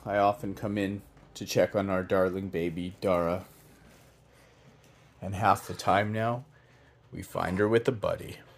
I often come in to check on our darling baby, Dara. And half the time now, we find her with a buddy.